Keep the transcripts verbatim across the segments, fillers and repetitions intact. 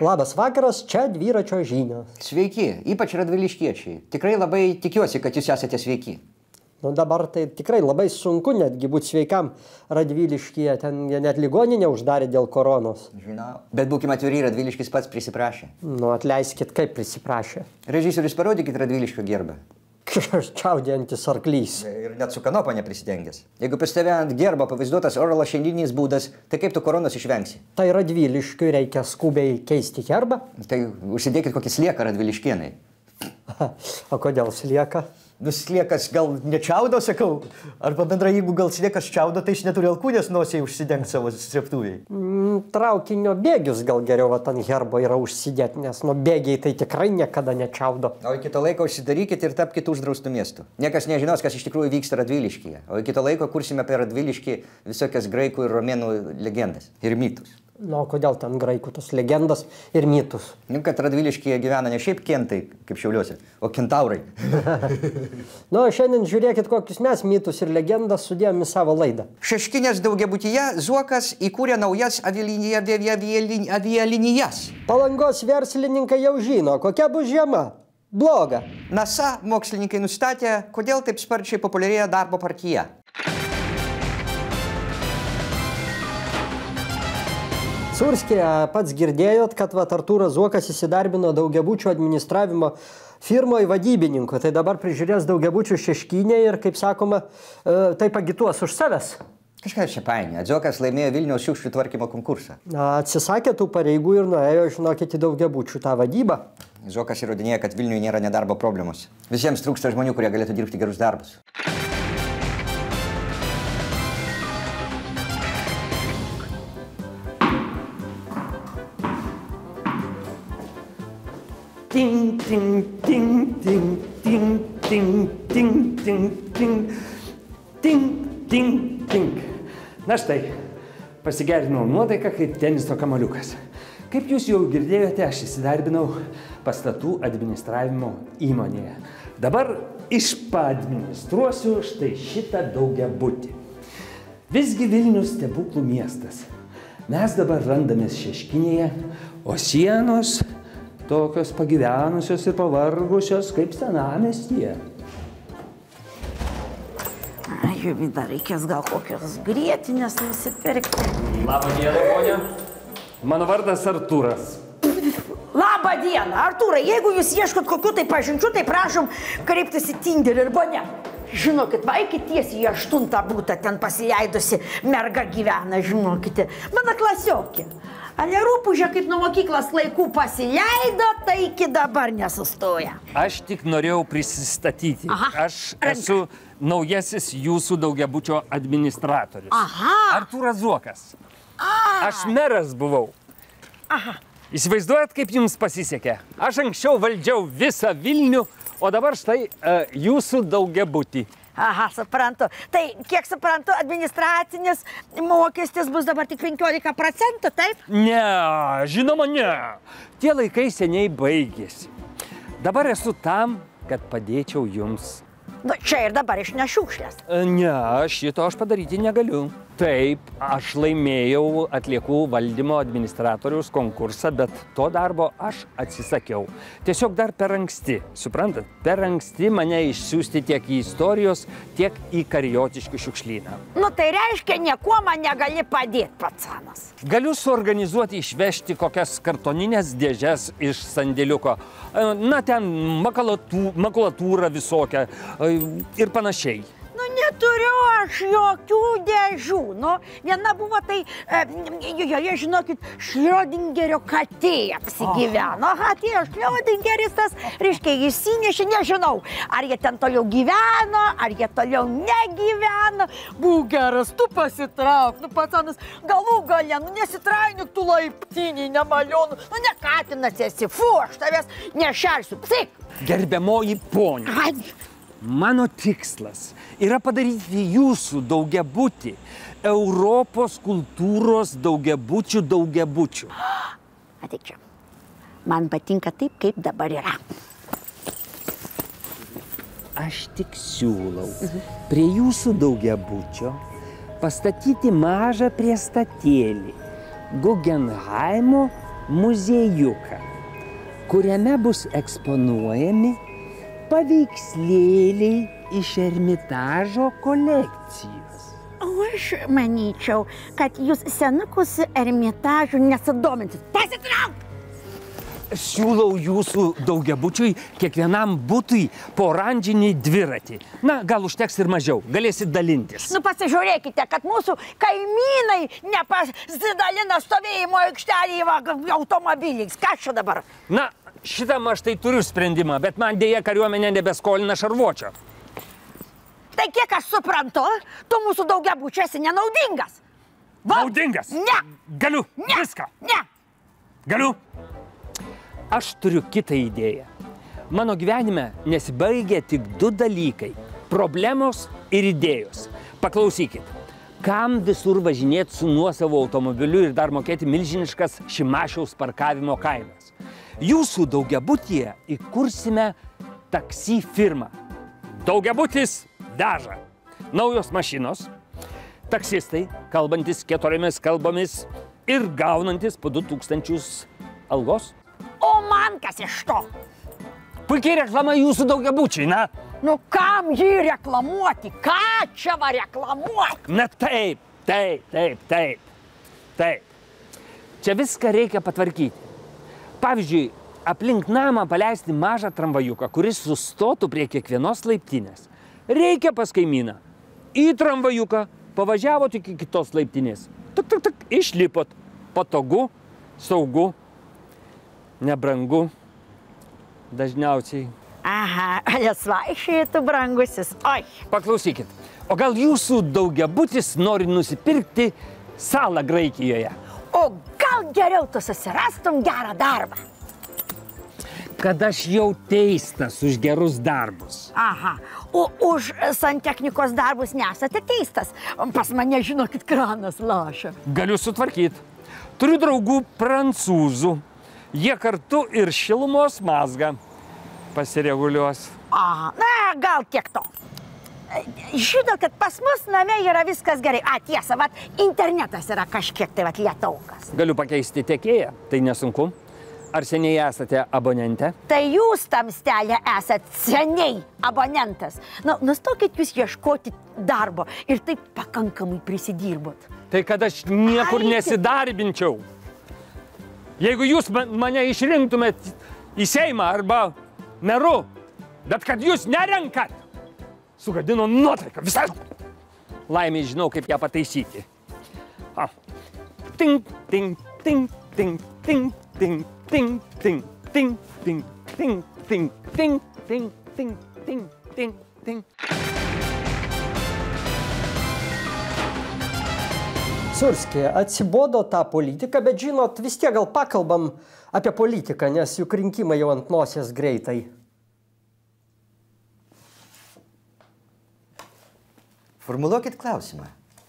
Labas vakaras, čia dviračio žinios. Sveiki, ypač radviliškiečiai. Tikrai labai tikiuosi, kad jūs esate sveiki. Nu dabar tai tikrai labai sunku netgi būti sveikam Radviliškyje. Ten jie net ligoninę uždarė dėl koronos. Žinau. Bet būkime atviri, Radviliškis pats prisiprašė. Nu atleiskit, kaip prisiprašė. Režisierius, parodykit Radviliškio gerbą. Čiaudėjantis arklys. Ir net su kanopa neprisitengęs. Jeigu pas tave ant gerbo pavaizduotas oro lašelininis būdas, tai kaip tu koronos išvengsi? Tai Radviliškiui reikia skubiai keisti herbą? Tai užsidėkit kokį slieką radviliškienai. O kodėl slieka? Nu, sliekas gal nečiaudo, sakau. Arba bendrai, jeigu gal sliekas čiaudo, tai jis neturi alkūnės nosiai užsidengti savo streptuviai. Mm, traukinio bėgius gal geriau vat ant herbo yra užsidėti, nes nuo bėgiai tai tikrai niekada nečiaudo. O iki to laiko užsidarykit ir tapkite uždraustų miestų. Niekas nežinos, kas iš tikrųjų vyksta Radviliškyje. O iki to laiko kursime apie Radviliškį visokias graikų ir romėnų legendas ir mitus. Nu, o kodėl ten graikų tos legendas ir mitus? Nu, kad Radviliškyje gyvena ne šiaip kentai, kaip Šiauliuose, o kentaurai. Nu, šiandien žiūrėkit, kokius mes mitus ir legendas sudėjome į savo laidą. Šeškinės daugiabutyje Zuokas įkūrė naujas avialinijas. Palangos verslininkai jau žino, kokia bus žiema. Bloga. NASA mokslininkai nustatė, kodėl taip sparčiai populiarėja darbo partija. Surskėje pats girdėjot, kad vat Artūras Zuokas įsidarbino daugiabučių administravimo firmoje vadybininku. Tai dabar prižiūrės daugiabučių Šeškinėje ir, kaip sakoma, tai pagituos už savęs. Kažką čia painė. Zuokas laimėjo Vilniaus šiukšlių tvarkymo konkursą. Atsisakė tų pareigų ir nuėjo, žinokit, į daugiabučių tą vadybą. Zuokas įrodinėja, kad Vilniuje nėra nedarbo problemos. Visiems trūksta žmonių, kurie galėtų dirbti gerus darbus. Ting, ting, ting, ting, ting, ting, ting, ting, ting, ting, ting, ting. Na štai, pasigerinau nuotaiką kaip teniso kamuoliukas. Kaip jūs jau girdėjote, aš įsidarbinau pastatų administravimo įmonėje. Dabar išpaadministruosiu štai šitą daugiabutį. Visgi Vilnius stebuklų miestas. Mes dabar randamės Šeškinėje, o sienos tokios pagyvenusios ir pavargusios kaip senamiestyje. Jumi dar reikės gal kokios grietinės nusipirkti. Labą dieną, ponia. Mano vardas Artūras. Labą dieną, Artūrai. Jeigu jūs ieškot kokių tai pažinčių, tai prašom kreiptis į Tinderį arba ne. Žinokit, vaikit tiesiai į aštuntą būtą, ten pasileidusi merga gyvena, žinokite. Mano klasiokė. Ale rūpužė, kaip nuo mokyklos laikų pasileido, tai iki dabar nesustoja. Aš tik norėjau prisistatyti. Aha, aš esu naujasis jūsų daugiabučio administratorius. Aha. Artūras Zuokas. A. Aš meras buvau. Aha. Įsivaizduojat, kaip jums pasisekė? Aš anksčiau valdžiau visą Vilnių, o dabar štai uh, jūsų daugiabutį. Aha, suprantu. Tai, kiek suprantu, administracinis mokestis bus dabar tik penkiolika procentų, taip? Ne, žinoma, ne. Tie laikai seniai baigėsi. Dabar esu tam, kad padėčiau jums. Nu, čia ir dabar išnešiukšlės. Ne, šito aš padaryti negaliu. Taip, aš laimėjau atliekų valdymo administratoriaus konkursą, bet to darbo aš atsisakiau. Tiesiog dar per anksti, suprantat, per anksti mane išsiųsti tiek į istorijos, tiek į Kariotiškių šiukšlyną. Nu, tai reiškia, niekuo man negali padėti, patsanas. Galiu suorganizuoti išvežti kokias kartoninės dėžes iš sandėliuko. Na, ten makulatūra visokia ir panašiai. Nu, neturiu aš jokių dėžių. Nu, viena buvo tai, e, joje, žinokit, Šriodingerio katė apsigyveno. Aha, atėjo Šriodingeris tas, reiškia, išsinešė, nežinau, ar jie ten toliau gyveno, ar jie toliau negyveno. Būk geras, tu pasitrauk, nu, patsanas, galų gale, nu, nesitrainik tu laiptinį, nemalionu, nu, ne katinas esi, fu, aš tavęs nešersiu, psik. Gerbiamoji ponia. Mano tikslas yra padaryti jūsų daugiabutį Europos kultūros daugiabučių daugiabučių. Ateik čia. Man patinka taip, kaip dabar yra. Aš tik siūlau prie jūsų daugiabučio pastatyti mažą priestatėlį Guggenheimo muziejuką, kuriame bus eksponuojami paveikslėliai iš Ermitažo kolekcijos. O aš manyčiau, kad jūs senukus Ermitažu nesidominsit. Pasitrauk! Siūlau jūsų daugiabučiui kiekvienam butui po oranžinį dviratį. Na, gal užteks ir mažiau, galėsit dalintis. Nu, pasižiūrėkite, kad mūsų kaimynai nepasidalina stovėjimo aikštelėje automobiliais. Ką čia dabar? Na, šitam aš tai turiu sprendimą, bet man dėja kariuomenė nebeskolina šarvuočio. Tai kiek aš suprantu, tu mūsų daugiabučio esi nenaudingas. Va. Naudingas? Ne. Galiu. Ne. Viską. Ne. Galiu. Aš turiu kitą idėją. Mano gyvenime nesibaigia tik du dalykai – problemos ir idėjos. Paklausykit, kam visur važinėti su nuosavu automobiliu ir dar mokėti milžiniškas Šimašiaus parkavimo kainas? Jūsų daugiabutyje įkursime taksi firmą. Daugiabutis veža. Naujos mašinos, taksistai, kalbantis keturiomis kalbomis ir gaunantis po du tūkstančius algos. O man kas iš to? Puikiai reklama jūsų daugiabučiai, na? Nu, kam jį reklamuoti? Ką čia va reklamuoti? Na taip, taip, taip, taip, taip. Čia viską reikia patvarkyti. Pavyzdžiui, aplink namą paleisti mažą tramvajuką, kuris sustotų prie kiekvienos laiptinės. Reikia pas kaimyną. Į tramvajuką pavažiavot iki kitos laiptinės. Tik, tik, tik, išlipot. Patogu, saugu. Nebrangu, dažniausiai. Aha, laisvaišėtų brangusis. Oi. Paklausykit, o gal jūsų daugiabutis nori nusipirkti salą Graikijoje? O gal geriau tu susirastum gerą darbą? Kad aš jau teistas už gerus darbus. Aha, o už santechnikos darbus nesate teistas. Pas mane, žinokit, kranas laša. Galiu sutvarkyti. Turiu draugų prancūzų. Jie kartu ir šilumos mazgą pasireguliuos. Aha, na, gal tiek to. Žinau, kad pas mus name yra viskas gerai. A, tiesa, vat, internetas yra kažkiek tai vat lietaukas. Galiu pakeisti tiekėją, tai nesunku. Ar seniai esate abonente? Tai jūs, tamstelė, esat seniai abonentas. Na, nustokit jūs ieškoti darbo ir taip pakankamai prisidirbot. Tai kad aš niekur Ai, nesidarbinčiau. Jeigu jūs mane išrinktumėt į Seimą arba meru, bet kad jūs nerenkat, sugadino nuotaiką visai. Laimei žinau, kaip ją pataisyti. Ah. Ting, ting, ting, ting, ting, ting, ting, ting, ting, ting, ting, ting, ting, ting, ting, ting, ting, ting. Surski, atsibodo tą politiką, bet žinot, vis tiek gal pakalbam apie politiką, nes juk rinkimai jau ant nosies greitai. Formuluokit klausimą.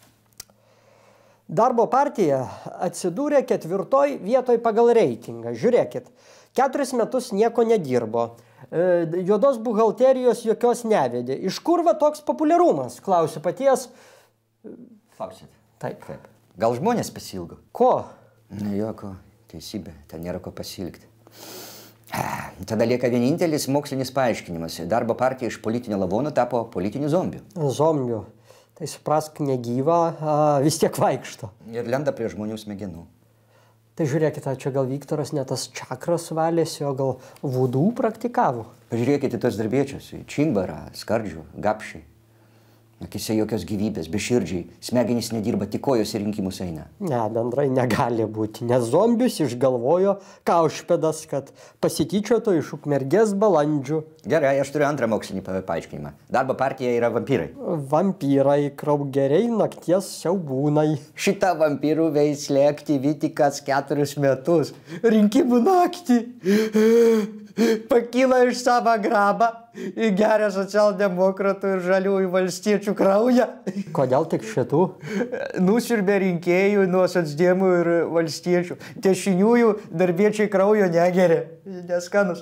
Darbo partija atsidūrė ketvirtoj vietoj pagal reitingą. Žiūrėkit, keturis metus nieko nedirbo. Juodos buhalterijos jokios nevedė. Iš kur va toks populiarumas? Klausiu paties. Klausit. Taip. Taip. Gal žmonės pasilgo? Ko? Na, joko, teisybė, ten nėra ko pasilgti. Tada lieka vienintelis mokslinis paaiškinimas. Darbo partija iš politinio lavono tapo politiniu zombiu. Zombiu. Tai suprask, negyva, vis tiek vaikšto. Ir lenda prie žmonių smegenų. Tai žiūrėkite, čia gal Viktoras ne tas čakras valėsi, o gal vudų praktikavo. Pažiūrėkite tos darbiečius. Čimbarą, skardžių, gapšį. Akise jokios gyvybės, beširdžiai, smegenys nedirba, tik kojos į rinkimus eina. Ne, bendrai negali būti, nes zombius išgalvojo Kaušpėdas, kad pasityčiotų iš Ukmergės balandžių. Gerai, aš turiu antrą mokslinį paaiškinimą. Darbo partija yra vampyrai. Vampyrai, kraugeriai, nakties siaubūnai. Šita vampyrų veislė aktyvi tik kas keturis metus. Rinkimų naktį. Pakyla iš savo grabą, įgeria socialdemokratų ir žaliųjų valstiečių kraują. Kodėl tik šitų? Nusiurbė rinkėjų nuo socdemų ir valstiečių. Dešiniųjų darbiečiai kraujo negeria. Neskanus.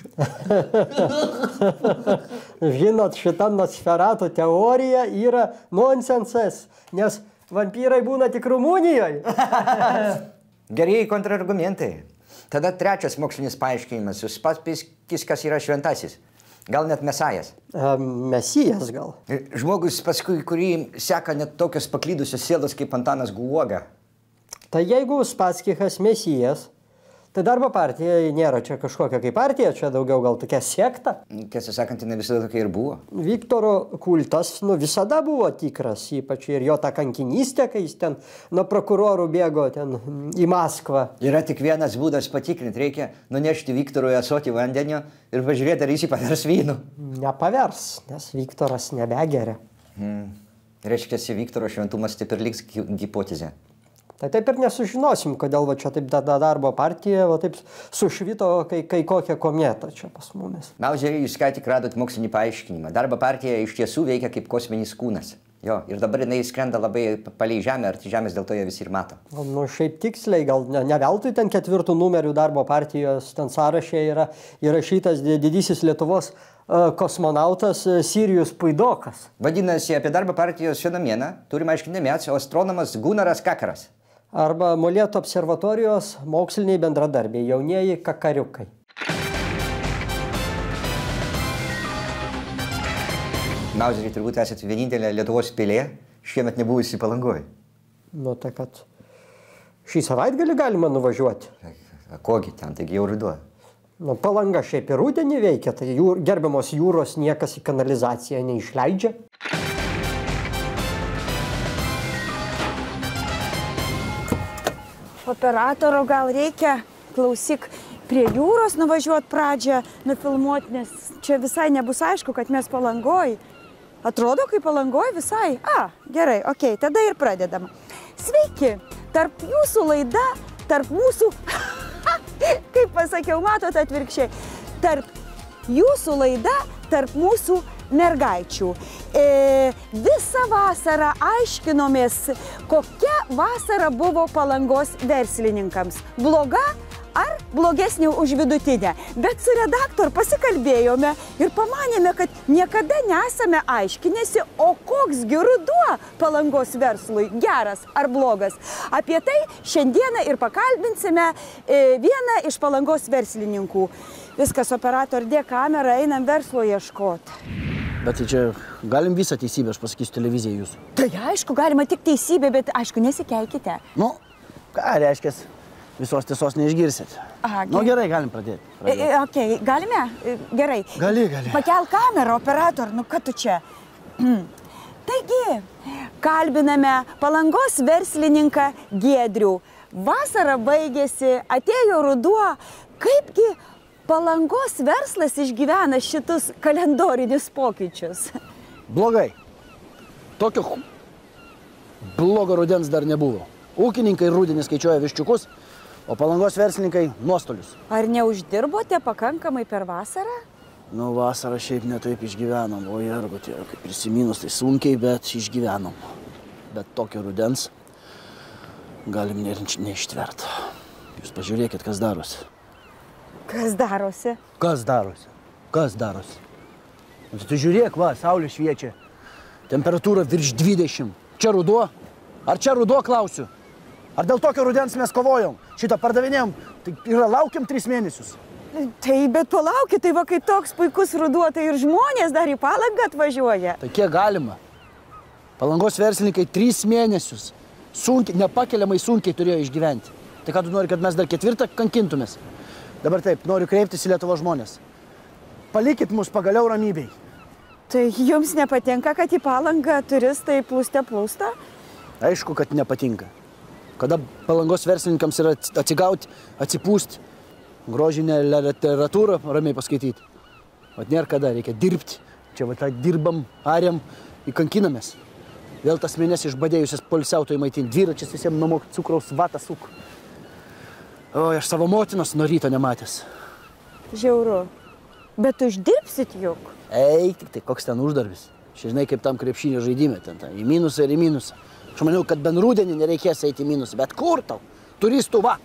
Žinot, šita Nosferatu teorija yra nonsensas, nes vampyrai būna tik Rumunijoje. Gerieji kontrargumentai. Tada trečias mokslinis paaiškinimas. Uspaskis, kas yra šventasis. Gal net mesajas. E, mesijas gal. Žmogus, paskui kurį seka net tokios paklydusios sielos kaip Antanas Guoga. Tai jeigu Uspaskichas mesijas, tai darbo partija nėra čia kažkokia kaip partija, čia daugiau gal tokia sekta. Tiesą sakant, jinai visada tokia ir buvo. Viktoro kultas nu, visada buvo tikras, ypač ir jo ta kankinystė, kai jis ten nuo prokurorų bėgo ten į Maskvą. Yra tik vienas būdas patikrinti, reikia nunešti Viktorui ąsotį vandenio ir pažiūrėti, ar jis pavers vynu. Nepavers, nes Viktoras nebegeria. Hmm. Reiškia, Viktoro šventumas taip ir liks hipotezė. Tai taip ir nesužinosim, kodėl va čia taip darbo partija va taip sušvito, kai, kai kokią kometą čia pas mumis. Mauzeri, jūs ką tik radot mokslinį paaiškinimą. Darbo partija iš tiesų veikia kaip kosminis kūnas. Jo, ir dabar jinai skrenda labai palei žemę, ar žemės dėl to jie visi ir mato. Nu, šiaip tiksliai, gal ne, ne veltui ten ketvirtų numerių darbo partijos ten sąraše yra įrašytas didysis Lietuvos uh, kosmonautas uh, Sirijus Puidokas. Vadinasi, apie darbo partijos fenomeną turime aiškinti ne mes, o astronomas Gunaras Kakaras. Arba Molėtų observatorijos moksliniai bendradarbiai, jaunieji kakariukai. Mauzeri, turbūt esate vienintelė Lietuvos pilė, šiemet nebuvusi Palangoje. Nu, tai kad šį savaitgalį galima nuvažiuoti. Kogi ten, taigi jau ruduo. Nu, Palanga šiaip ir rudenį veikia, tai jūr, gerbiamos jūros niekas į kanalizaciją neišleidžia. Operatorių gal reikia, klausyk, prie jūros nuvažiuoti pradžią, nufilmuoti, nes čia visai nebus aišku, kad mes Palangoj. Atrodo, kaip Palangoj visai. A, gerai, okei, tada ir pradedam. Sveiki, tarp jūsų laida, tarp mūsų, kaip pasakiau, matot atvirkščiai, tarp jūsų laida, tarp mūsų mergaičių. E, visą vasarą aiškinomės, kokia vasara buvo Palangos verslininkams. Bloga ar blogesnė už vidutinę. Bet su redaktor pasikalbėjome ir pamanėme, kad niekada nesame aiškinėsi, o koks gi ruduo Palangos verslui, geras ar blogas. Apie tai šiandieną ir pakalbinsime e, vieną iš Palangos verslininkų. Viskas, operator, dėk kamerą, einam verslo ieškoti. Bet tai čia galim visą teisybę, aš pasakysiu televiziją jūsų. Tai aišku, galima tik teisybę, bet aišku, nesikeikite. Nu, ką reiškia, visos tiesos neišgirsit. Aha, nu gerai, galim pradėti. pradėti. E, ok, galime? E, gerai. Gali, gali. Pakel kamerą, operator, nu ką tu čia? Taigi, kalbiname Palangos verslininką Giedrių. Vasara baigėsi, atėjo ruduo, kaipgi Palangos verslas išgyvena šitus kalendorinius pokyčius. Blogai. Tokio blogo rudens dar nebuvo. Ūkininkai rudenį skaičiuoja viščiukus, o Palangos verslininkai nuostolius. Ar neuždirbote pakankamai per vasarą? Nu, vasarą šiaip netaip išgyvenom. O jergo, tai kaip prisiminus, tai sunkiai, bet išgyvenom. Bet tokio rudens galim neištvert. Jūs pažiūrėkit, kas darosi. Kas darosi? Kas darosi? Kas darosi? Tu žiūrėk, va, saulė šviečia. Temperatūra virš dvidešimt. Čia ruduo? Ar čia ruduo, klausiu? Ar dėl tokio rudens mes kovojom? Šitą pardavinėjom, tai yra laukiam tris mėnesius. Tai bet palaukit, tai va, kai toks puikus ruduo, tai ir žmonės dar į Palangą atvažiuoja. Tai kiek galima? Palangos verslininkai tris mėnesius. Sunkiai, nepakeliamai sunkiai turėjo išgyventi. Tai ką tu nori, kad mes dar ketvirtą kankintumės? Dabar taip, noriu kreiptis į Lietuvos žmonės. Palikit mus pagaliau ramybei. Tai jums nepatinka, kad į Palangą turistai plūste plūsta? Aišku, kad nepatinka. Kada Palangos verslininkams yra atsigauti, atsipūsti, grožinę literatūrą ramiai paskaityti. Vat nėra kada, reikia dirbti. Čia va tą dirbam, ariam, įkankinamės. Vėl tas mėnesį išbadėjusias poilsiautojai maitinti. Dviračius visiems numok cukraus vatą suk. O, aš savo motinos nuo ryto nematęs. Žiauru. Bet uždirbsit juk. Eik, tik tai koks ten uždarbis. Žinai, kaip tam krepšinio žaidime, ten ta, į minusą ir į minusą. Aš maniau, kad bent rudenį nereikės eiti į minusą, bet kur tau? Turistų va.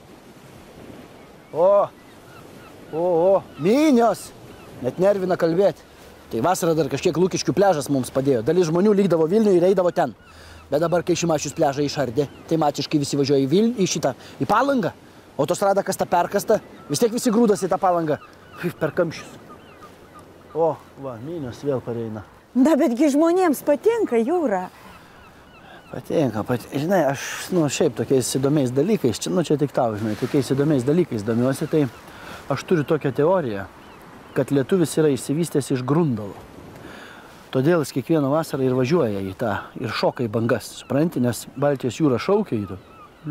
O, o, o, minios. Net nervina kalbėti. Tai vasarą dar kažkiek Lukiškių pliažas mums padėjo. Dalis žmonių lygdavo Vilniuje ir eidavo ten. Bet dabar, kai Šimašius pliažą išardė, tai matiškai visi važiuoja į Vilnių, į šitą, į Palangą. Autostrada kasta perkasta, vis tiek visi grūdas į tą Palangą. Per kamščius. O, va, minios vėl pareina. Na, betgi žmonėms patinka jūra. Patinka, patinka. Žinai, aš, nu, šiaip tokiais įdomiais dalykais, čia, nu, čia tik tau, žinai, tokiais įdomiais dalykais domiuosi, tai aš turiu tokią teoriją, kad lietuvis yra išsivystęs iš Grundalo. Todėl jis kiekvieną vasarą ir važiuoja į tą, ir šoka į bangas, supranti, nes Baltijos jūra šaukia į tą.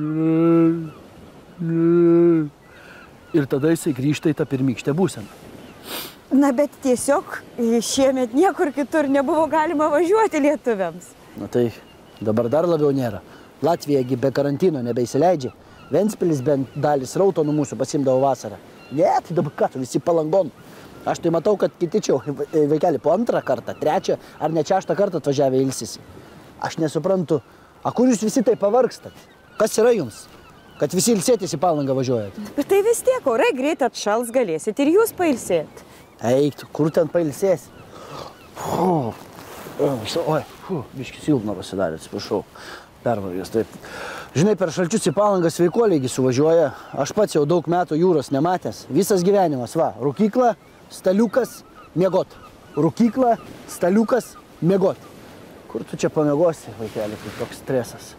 Ir tada jisai grįžta į tą pirmykštę būseną. Na, bet tiesiog šiemet niekur kitur nebuvo galima važiuoti lietuviams. Na tai dabar dar labiau nėra. Latvijagi be karantino nebeįsileidžia. Ventspilis bent dalis rauto nuo mūsų pasimdavo vasarą. Ne, tai dabar ką tu, visi Palangon. Aš tai matau, kad kiti čia vaikeli po antrą kartą, trečią ar net šeštą kartą atvažiavę ilsisi. Aš nesuprantu, a kur jūs visi tai pavargstat? Kas yra jums? Kad visi ilsėtis į Palangą važiuojat? Bet tai vis tiek, orai greit atšals, galėsit ir jūs pailsėt. Eik, kur ten pailsėsi? Oi, biškis silpna pasidarė, atsiprašau. Pervargęs, taip. Žinai, per šalčius į Palangą sveikuoliai suvažiuoja. Aš pats jau daug metų jūros nematęs. Visas gyvenimas, va, rūkykla, staliukas, miegot. Rūkykla, staliukas, miegot. Kur tu čia pamiegosi, vaikeli, tai toks stresas?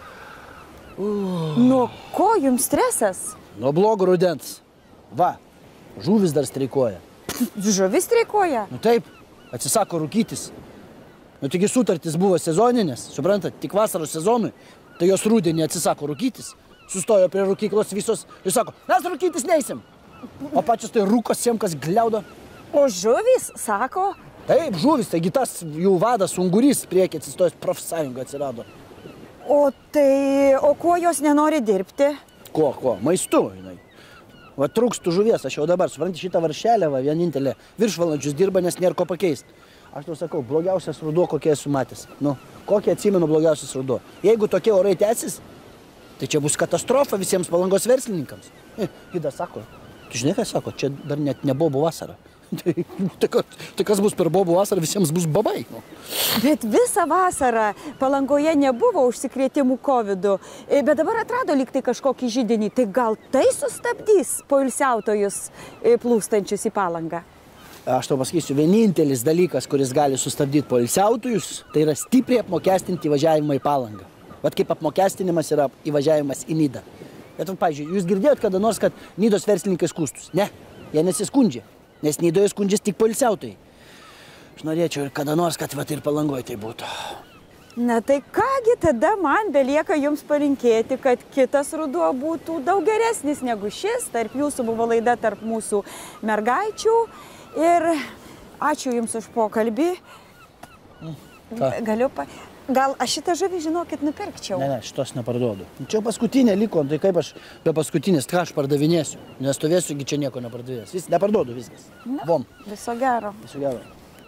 Nuo ko jums stresas? Nuo blogo rudens. Va, žuvis dar streikuoja. Žuvis streikuoja? Nu taip, atsisako rūkytis. Nu taigi sutartis buvo sezoninės, suprantat, tik vasaros sezonui, tai jos rudenį atsisako rūkytis. Sustojo prie rūkyklos visos ir sako, mes rūkytis neisim. O pačios tai rūkos siem, kas gliaudo. O žuvis, sako? Taip, žuvis, taigi tas jų vadas ungurys priekį atsistojęs profsąjunga atsirado. O tai, o kuo jos nenori dirbti? Ko, ko, maistu, žinai. Va trūkstų žuvies, aš jau dabar, supranti, šitą varšelę, va, vienintelė viršvalandžius dirba, nes nėra ko pakeist. Aš tau sakau, blogiausias ruduo, kokie esu matęs. Nu, kokį atsimenu blogiausias ruduo. Jeigu tokie orai tęsis, tai čia bus katastrofa visiems Palangos verslininkams. Ida sako, tu žinai, ką sako, čia dar net ne bobų vasara. Tai, tai, tai kas bus per bobų vasarą, visiems bus babai. Nu. Bet visą vasarą Palangoje nebuvo užsikrėtimų kovidu, bet dabar atrado lyg tai kažkokį židinį. Tai gal tai sustabdys poilsiautojus plūstančius į Palangą? Aš tau pasakysiu, vienintelis dalykas, kuris gali sustabdyti poilsiautojus, tai yra stipriai apmokestinti įvažiavimą į Palangą. Vat kaip apmokestinimas yra įvažiavimas į Nidą. Bet, pavyzdžiui, jūs girdėjot kada nors, kad Nidos verslininkai skųstus? Ne, jie nesiskundžia, nes Nidoje skundžiasi tik poilsiautojai. Aš norėčiau ir kada nors, kad vat ir Palangoje tai būtų. Na tai kągi tada man belieka jums palinkėti, kad kitas ruduo būtų daug geresnis negu šis. Tarp jūsų buvo laida Tarp mūsų mergaičių. Ir ačiū jums už pokalbį. Ką? Galiu pa... Gal aš šitą žuvį, žinokit, nupirkčiau? Ne, ne, šitos neparduodu. Čia paskutinė liko, tai kaip aš be paskutinės, ką aš pardavinėsiu. Nestovėsiu, čia nieko nepardavės. Vis, neparduodu viskas. Na, Vom. Viso gero. Viso gero.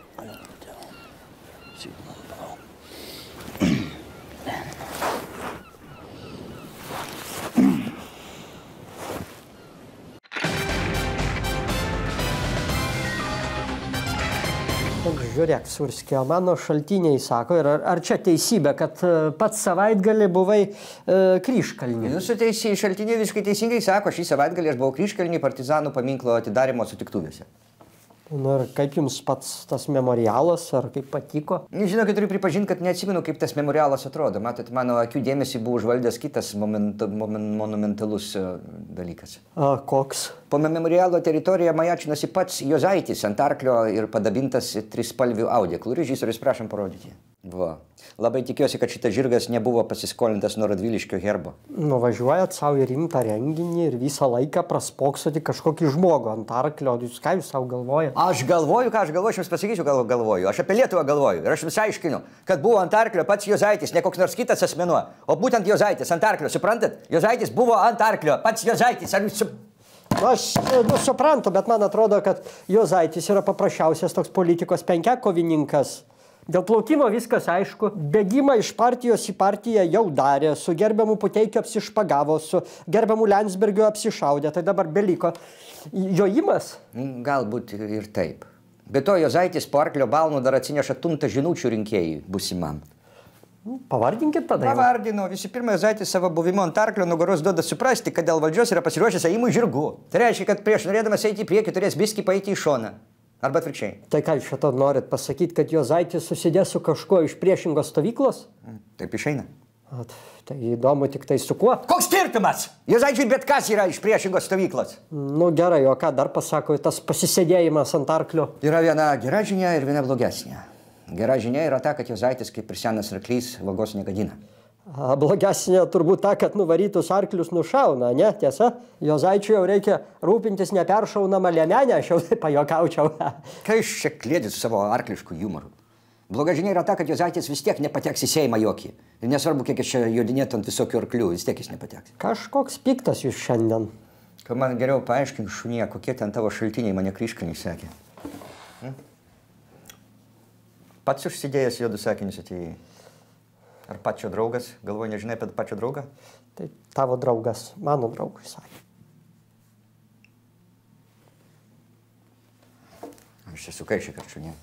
Žiūrėk, Surskė, mano šaltiniai sako, ir ar, ar čia teisybė, kad pats savaitgalį buvai e, Kryžkalny? Jūsų teisė, šaltiniai visiškai teisingai sako, šį savaitgalį aš buvau Kryžkalny partizanų paminklo atidarimo sutiktuvėse. Nu ir kaip jums pats tas memorialas, ar kaip patiko? Žinokit, turiu pripažinti, kad neatsimenu, kaip tas memorialas atrodo. Matot, mano akių dėmesį buvo užvaldęs kitas moment, moment, monumentalus dalykas. A, koks? Po memorialo teritoriją majačinosi pats Juozaitis ant arklio ir padabintas trispalvių audeklų. Režisierius, prašom parodyti. Va. Labai tikiuosi, kad šitas žirgas nebuvo pasiskolintas nuo Radviliškio herbo. Nuvažiuojat savo į rimtą renginį ir visą laiką praspoksoti kažkokį žmogų ant arklio. Jūs ką jūs savo galvojate? Aš galvoju, ką aš galvoju, aš jums pasakysiu, gal galvoju. Aš apie Lietuvą galvoju ir aš jums aiškinu, kad buvo ant arklio pats Juozaitis, ne koks nors kitas asmenuo, o būtent Juozaitis ant arklio, suprantat? Juozaitis buvo ant arklio, pats Juozaitis. Ar jūs... Aš nu, suprantu, bet man atrodo, kad Juozaitis yra paprasčiausias toks politikos penkiakovininkas. Dėl plaukimo viskas aišku. Bėgimą iš partijos į partiją jau darė, su gerbiamu Puteikiu apsišpagavo, su gerbiamu Landsbergiu apsišaudė, tai dabar beliko jojimas. Galbūt ir taip. Be to, Juozaitis po arklio balnų dar atsineša tuntą žinučių rinkėjui būsimam. Pavardinkit tada. Pavardino. Visų pirma, Juozaitis savo buvimo ant arklio nugaros duoda suprasti, kad dėl valdžios yra pasiruošęs ėjimui žirgu. Tai reiškia, kad prieš norėdamas eiti į priekį turės biskį paeiti į šoną. Arba atvirkščiai. Tai ką iš šito norit pasakyti, kad Juozaitis susidės su kažkuo iš priešingos stovyklos? Taip išeina. At, tai įdomu tik tai su kuo. Koks skirtumas? Juozaičiui bet kas yra iš priešingos stovyklos. Nu gerai, o ką dar pasako tas pasisėdėjimas ant arklio? Yra viena gera žinia ir viena blogesnė. Gera žinia yra ta, kad Juozaitis kaip ir senas arklys vagos negadina. A, blogesnė turbūt ta, kad nuvarytus arklius nušauna, ne? Tiesa, Juozaičiui jau reikia rūpintis neperšaunamą liemenę, aš jau taip pajokaučiau. Ką iš čia klėdė su savo arklišku jumoru? Bloga žinia yra ta, kad Juozaitis vis tiek nepateks į Seimą jokį. Ir nesvarbu, kiek iš čia jodinėtų ant visokių arklių, vis tiek jis nepateks. Kažkoks piktas jūs šiandien. Kad man geriau paaiškink, šunie, kokie ten tavo šaltiniai mane kryškaniai sakė. Hm? Pats užsidėjęs juodus sakinius atėjai. Ar pačio draugas? Galvoju, nežinai apie pačio draugą? Tai tavo draugas, mano draugui sakė. Aš čia sukaišė, kad šunie.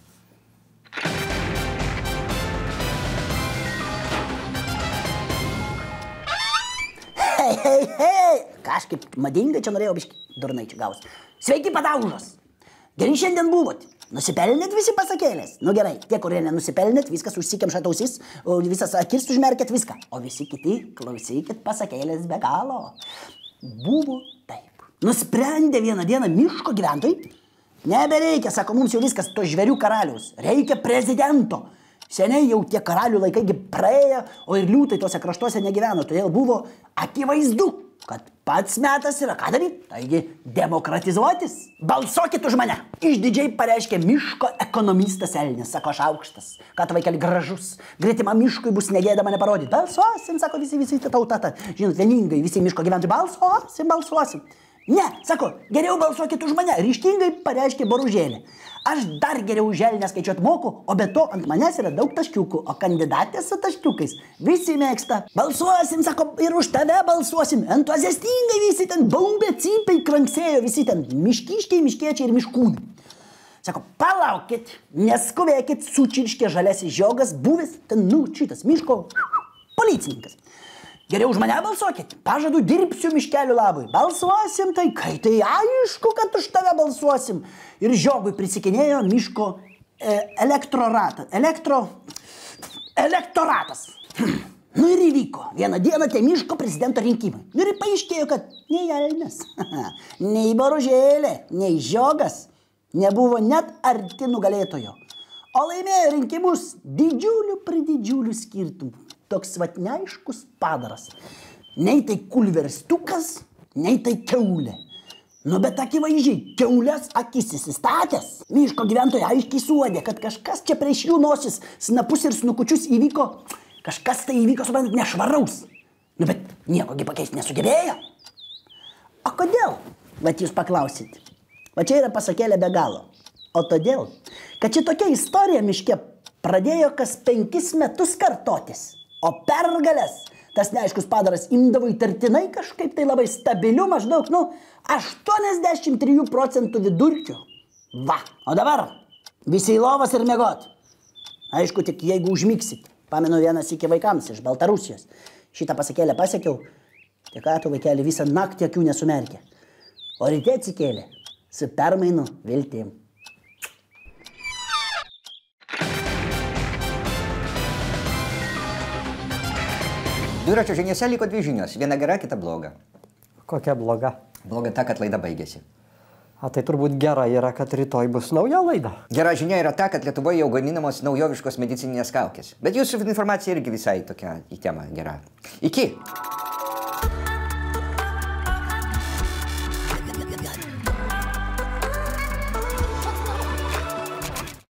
Hei, hei, hei! Kažkaip madingai čia norėjau biški durnai čia gaus. Sveiki, padaužos! Gerai šiandien buvot. Nusipelnėt visi pasakėlės. Nu gerai, tie, kurie nenusipelnėt, viskas užsikemšat ausis, o visas akis užmerkėt viską. O visi kiti, klausykit pasakėlės be galo. Buvo taip. Nusprendė vieną dieną miško gyventojai. Nebereikia, sako, mums jau viskas to žvėrių karaliaus. Reikia prezidento. Seniai jau tie karalių laikai praėjo, o ir liūtai tose kraštuose negyveno. Todėl buvo akivaizdu, kad pats metas yra ką daryti. Taigi, demokratizuotis. Balsuokit už mane. Išdidžiai pareiškė miško ekonomistas Elnis. Sako, aš aukštas, kad vaikeli gražus. Greitima miškui bus negėda mane parodyti. Balsuosim, sako visi, visi tautata. Žinot, vieningai visi miško gyventojai. Balsuosim, balsuosim. Ne, sako, geriau balsuokit už mane. Ryžtingai pareiškė Boružėlė. Aš dar geriau už Elnę skaičiuot moku, o be to ant manęs yra daug taškiukų, o kandidatės su taškiukais visi mėgsta. Balsuosim, sako, ir už tave balsuosim. Entuziastingai visi ten baumbė, cypiai, kranksėjo, visi ten miškiškiai, miškiečiai ir miškūnai. Sako, palaukit, neskubėkit, sučirškė žalesis žiogas, buvęs ten, nu, šitas miško policininkas. Geriau už mane balsuokit, pažadu dirbsiu miškelių labui. Balsuosim, tai kai tai aišku, kad už tave balsuosim. Ir žiogui prisikinėjo miško e, elektroratą. Elektro... Elektoratas. Nu ir įvyko. Vieną dieną tie miško prezidento rinkimai. Ir paaiškėjo, kad nei Elnias, nei Boružėlė, nei žiogas nebuvo net arti nugalėtojo. O laimėjo rinkimus didžiulių prididžiulių skirtumų. Toks vat neaiškus padaras. Nei tai kulverstukas, nei tai kiaulė. Nu bet akivaizdžiai, kiaulės akis įsistatęs. Miško gyventojai aiškiai suodė, kad kažkas čia prieš jų nosis, snapus ir snukučius įvyko. Kažkas tai įvyko, suprantat, nešvaraus. Nu bet niekogi pakeisti nesugebėjo. O kodėl? Vat jūs paklausit. Va čia yra pasakėlė be galo. O todėl, kad čia tokia istorija miške pradėjo kas penkis metus kartotis. O pergalės tas neaiškus padaras imdavo įtartinai kažkaip tai labai stabiliu, maždaug, nu, aštuoniasdešimt trijų procentų vidurkių. Va, o dabar visi į lovas ir miegot. Aišku, tik jeigu užmigsit. Pamenu vienas iki vaikams iš Baltarusijos. Šitą pasakėlę pasiekiau, tai ką tu vaikeli visą naktį akių nesumerkė. O ryte atsikėlė su permainų viltim. Dviračio žiniose liko dvi žinios. Viena gera, kita bloga. Kokia bloga? Bloga ta, kad laida baigėsi. A tai turbūt gera yra, kad rytoj bus nauja laida. Gera žinia yra ta, kad Lietuvoje jau gaminamos naujoviškos medicininės kaukės. Bet jūsų informacija irgi visai tokia į temą gera. Iki!